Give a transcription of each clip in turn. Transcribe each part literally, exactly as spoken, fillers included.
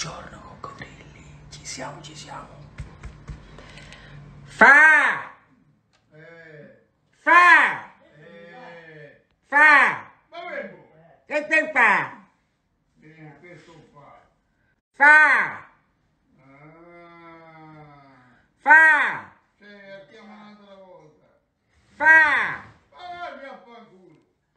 Buongiorno coccodrilli, ci siamo, ci siamo. Fa! Eh. Fa! Eh. Fa! Che te fa? Eh, questo fa. Fa! Ah. Fa! Sì, ha chiamato la volta. Fa! Ah, mi affanculo.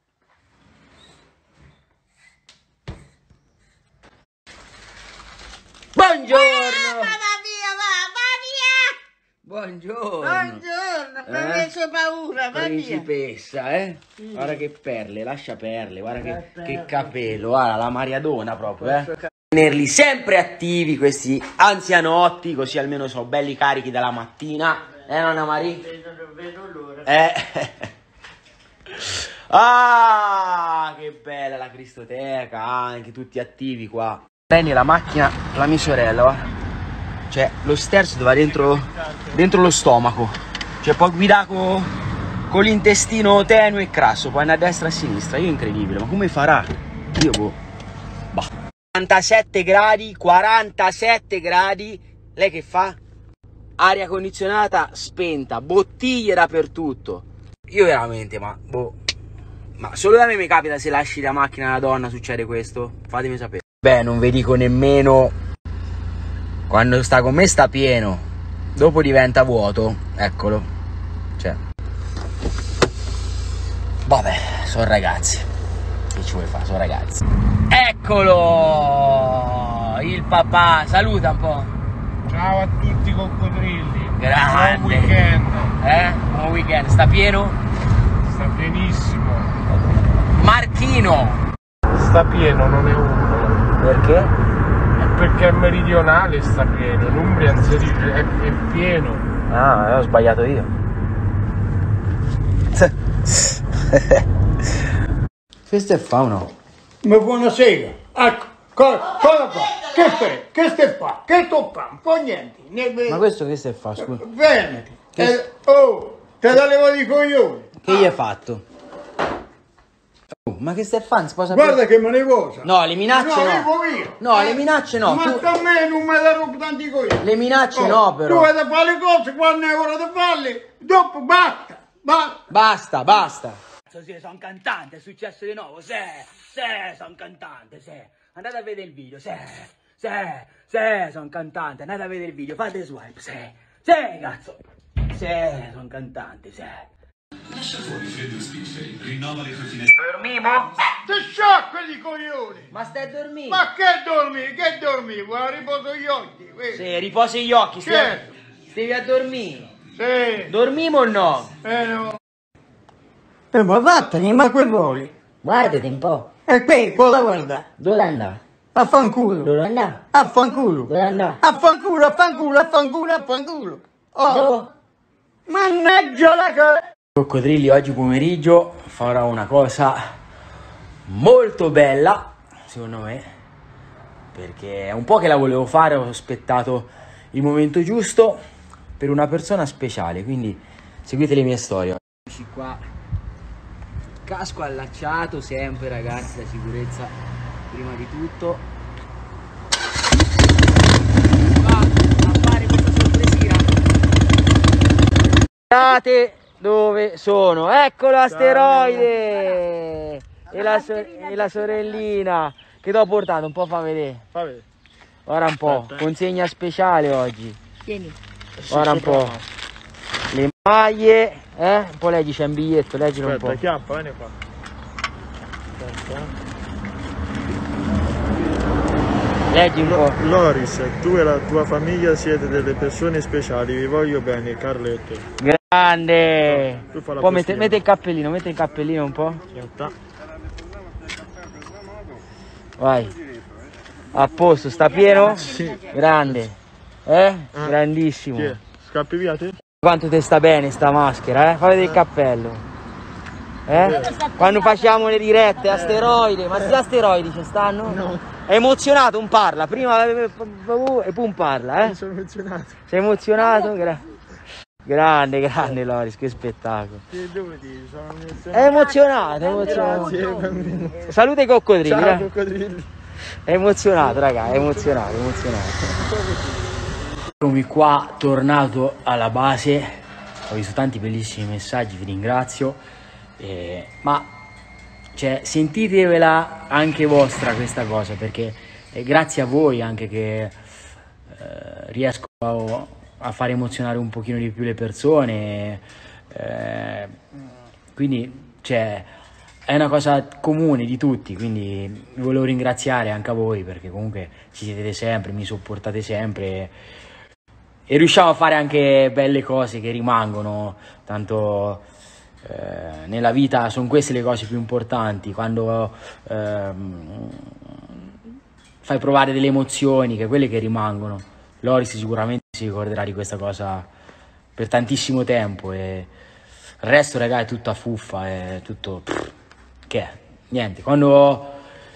Buongiorno! Mamma mia, mamma mia! Buongiorno! Buongiorno, mi ha Eh? messo paura, mamma mia! Principessa, eh? Mm. Guarda che perle, lascia perle, guarda che, che, che capello, guarda la Mariadona proprio, eh? Tenerli sempre attivi questi anzianotti, così almeno sono belli carichi dalla mattina, eh nonna Mari? Non vedo l'ora. Eh? Ah, che bella la cristoteca, anche tutti attivi qua. Prendi la macchina, la mia sorella, guarda. Cioè, lo sterzo va dentro, dentro lo stomaco. Cioè, può guidare con, con l'intestino tenue e crasso, può andare a destra e a sinistra. Io incredibile, ma come farà? Io boh. Bah. quarantasette gradi, quarantasette gradi. Lei che fa? Aria condizionata spenta, bottiglie dappertutto. Io veramente, ma boh. Ma solo da me mi capita, se lasci la macchina alla donna succede questo? Fatemi sapere. Beh, non vi dico nemmeno, quando sta con me sta pieno, dopo diventa vuoto, eccolo, cioè, vabbè, sono ragazzi, che ci vuoi fare, sono ragazzi. Eccolo, il papà, saluta un po'. Ciao a tutti coccodrilli. Grande. Buon weekend. Eh, buon weekend, sta pieno? Sta pienissimo. Marchino. Sta pieno, non è uno. Perché? È perché è meridionale, sta pieno. L'Umbria è, è pieno. Ah, ho sbagliato io. Questo è fa o no? Ma buonasera. Ecco, cosa, cosa fa? Che fai? Che stai fa? Che tocca? Un po' niente. Ne... Ma questo che stai fa, scusa? Veneti. Che... Eh, oh, te la levo di coglioni. Che gli hai fatto? Oh, ma che stai fa? Sposa Guarda per... che me ne cosa. No, le minacce no. No, io. No, eh, le minacce no. Ma Tu... sta a me non me la rompo tanti coglioni. Le minacce oh, no, però. Tu hai da fare le cose quando è ora di farle. Dopo basta. Basta. Basta, basta. Sì, sono un cantante, è successo di nuovo. Sì, sì, sono un cantante, sì. Andate a vedere il video, sì. Sì, sì, sono un cantante. Andate a vedere il video, fate swipe, sì. Sì, cazzo. Sì, sono un cantante, sì. Lascia fuori freddo spinferi, rinnova le tue finestre. Dormivo? Sei sciocco di coglioni. Ma stai a dormire? Ma che dormi? Che dormi? Guarda, riposo gli occhi. Sì, riposi gli occhi, stai, Certo. Devi a dormire. Sì. Dormiamo o no? Eh no. Eh, ma vattene, ma che vuoi? Guardati un po'. E qui, cosa guarda? Dove andà? Affanculo. Dove andà? Affanculo. Dove andà? Affanculo, affanculo, affanculo, affanculo. Oh, Dove? mannaggia la che... Coccodrilli, oggi pomeriggio farò una cosa molto bella, secondo me, perché è un po' che la volevo fare, ho aspettato il momento giusto per una persona speciale, quindi seguite le mie storie. Eccoci qua, casco allacciato sempre ragazzi, la sicurezza prima di tutto. Va a fare questa sorpresina. Guardate dove sono, ecco l'asteroide e la, so e la sorellina che ti ho portato, un po' fa vedere. Fa vedere. Guarda un po', Aspetta. consegna speciale oggi. Tieni. Guarda un po', le maglie, eh? Un po' leggi, c'è un biglietto, leggilo un Aspetta, po'. chiappa, vieni qua. Aspetta. Leggi un po'. Loris, tu e la tua famiglia siete delle persone speciali, vi voglio bene, Carletto. Grande! Tu fa la Poi mette, postilla. mette il cappellino, mette il cappellino un po'. Aspetta. Vai. A posto, sta pieno? Sì. Grande. Eh? Ah. Grandissimo. Chi è? Scappi via te? Quanto ti sta bene sta maschera, eh? Fai vedere il cappello. Eh? Quando facciamo le dirette, asteroidi, ma gli asteroidi ci stanno? No. È emozionato, un parla, prima e poi un parla, eh? Mi sono emozionato. Sei emozionato? Gra grande, grande Loris, che spettacolo. Che dove ti sono È emozionato? emozionato, è emozionato. Grazie, bambino. Saluta i coccodrilli, Ciao eh? coccodrilli. È emozionato, raga, è emozionato, è emozionato. Eccomi qua, tornato alla base. Ho visto tanti bellissimi messaggi, vi ringrazio. Eh, ma cioè, sentitevela anche vostra questa cosa, perché è grazie a voi anche che eh, riesco a, a far emozionare un pochino di più le persone. Eh, quindi, cioè, è una cosa comune di tutti, quindi vi volevo ringraziare anche a voi, perché comunque ci siete sempre, mi sopportate sempre e riusciamo a fare anche belle cose che rimangono, tanto eh, nella vita sono queste le cose più importanti, quando eh, fai provare delle emozioni, che quelle che rimangono. Loris sicuramente si ricorderà di questa cosa per tantissimo tempo, e il resto, ragazzi, è tutta fuffa, è tutto... Pff, che è? Niente, quando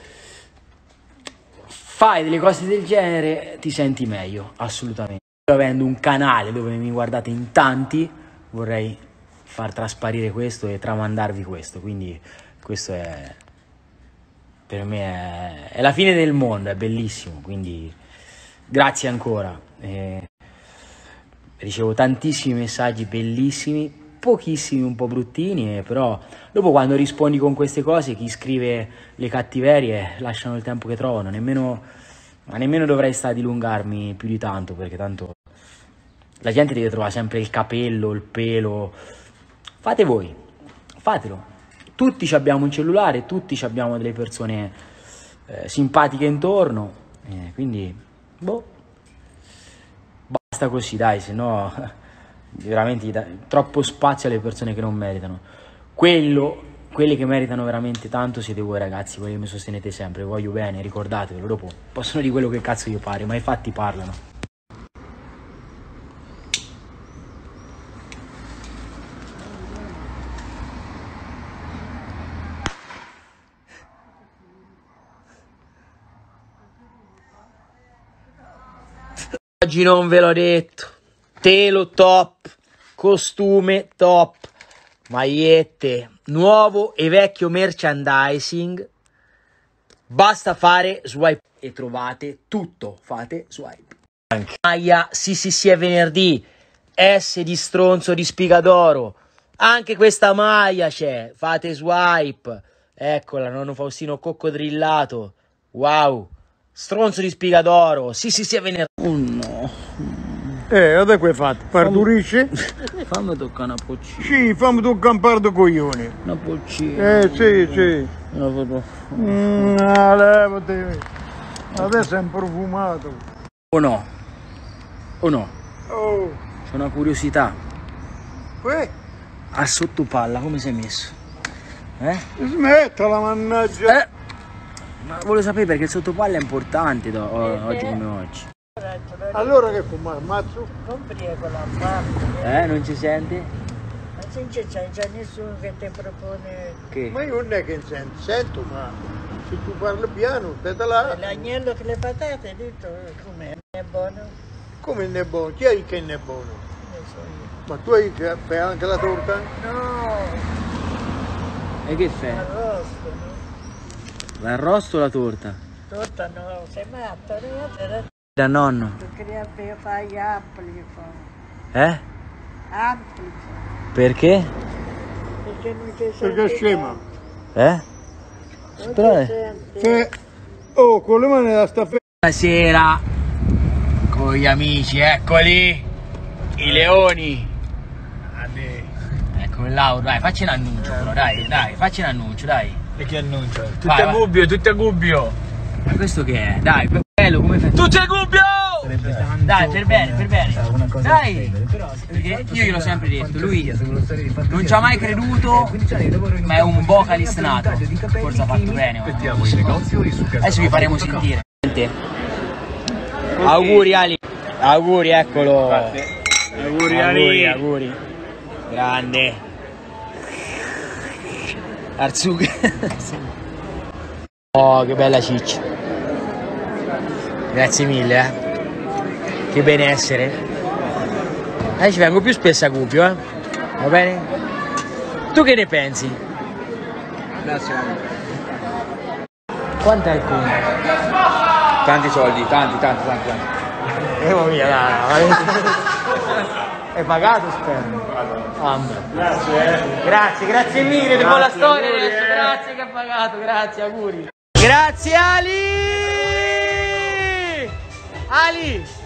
fai delle cose del genere ti senti meglio, assolutamente. Avendo un canale dove mi guardate in tanti, vorrei far trasparire questo e tramandarvi questo, quindi questo è, per me è, è la fine del mondo, è bellissimo, quindi grazie ancora. E ricevo tantissimi messaggi bellissimi, pochissimi un po' bruttini, però dopo quando rispondi con queste cose, chi scrive le cattiverie lasciano il tempo che trovano, nemmeno, ma nemmeno dovrei stare a dilungarmi più di tanto, perché tanto la gente deve trovare sempre il capello, il pelo. Fate voi, fatelo. Tutti abbiamo un cellulare, tutti abbiamo delle persone eh, simpatiche intorno, eh, quindi boh, basta così, dai, se no veramente dà troppo spazio alle persone che non meritano. Quello, quelli che meritano veramente tanto siete voi, ragazzi, quelli che mi sostenete sempre, vi voglio bene, ricordatevelo. Dopo possono dire quello che cazzo io pare, ma i fatti parlano. Oggi non ve l'ho detto, telo top, costume top, magliette, nuovo e vecchio merchandising, basta fare swipe e trovate tutto, fate swipe. Anche maglia, sì sì sì è venerdì, S di stronzo di Spigadoro, anche questa maglia c'è, fate swipe, eccola, nonno Faustino coccodrillato, wow. Stronzo di Spigadoro, sì sì sì è venerdì. Oh no. Eh, ora che hai fatto? Parturisci? Fammi toccare una poccina. Sì, fammi toccare un par di coglioni. Una poccina. Eh, sì, sì. Una foto. Mm, ah, levati. Adesso è un profumato. O no? O no? Oh. C'è una curiosità. Qui? A sottopalla, come sei messo? Eh? Smettila, mannaggia. Eh? Ma volevo sapere perché il sottopalla è importante do, o, oggi come oggi. Allora che fuma? Ammazzo? Compriego la parte. Eh, non ci senti? Ma se c'è, c'è nessuno che ti propone... Che? Ma io non è che sento, sento, ma se tu parli piano, te là. L'agnello che le patate, hai detto, com'è? È buono? Come ne è buono? Chi è che ne è buono? Ne so io. Ma tu hai che fai anche la torta? No, E che fai? arrosto, no? L'arrosto o la torta? Torta no, sei matto, no? Da nonno. Tu credi fare gli ampli, Eh? ampli, Perché? perché non ti senti... Perché è scema. Eh? Non Però ti è- senti... Se... Oh, con le mani da sta fe... Buonasera con gli amici, eccoli i leoni. Ecco Lauro, dai, facci un annuncio però, dai, dai, facci un annuncio, dai. E che annuncia? Tutti Vai, a vai. gubbio, tutti a gubbio! Ma questo che è? Dai, bello, come fai? Tutti a gubbio! Dai, per bene, per bene. Dai, perché io gliel'ho sempre detto, lui non ci ha mai creduto, ma è un vocalist nato. Forse ha fatto bene, ma adesso vi faremo sentire. Auguri Ali, auguri, eccolo. Auguri Auguri, auguri. Grande. Arzuga. Oh, che bella ciccia. Grazie mille, eh. Che benessere. Eh, ci vengo più spesso a Gubbio, eh. Va bene? Tu che ne pensi? Grazie. Quanto è il conto? Tanti soldi, tanti, tanti, tanti, tanti. Andiamo via, dai. È pagato, spero. Ah, grazie, grazie, grazie mille, devo la storia adesso. Grazie che ha pagato, grazie, auguri. Grazie Ali! Ali!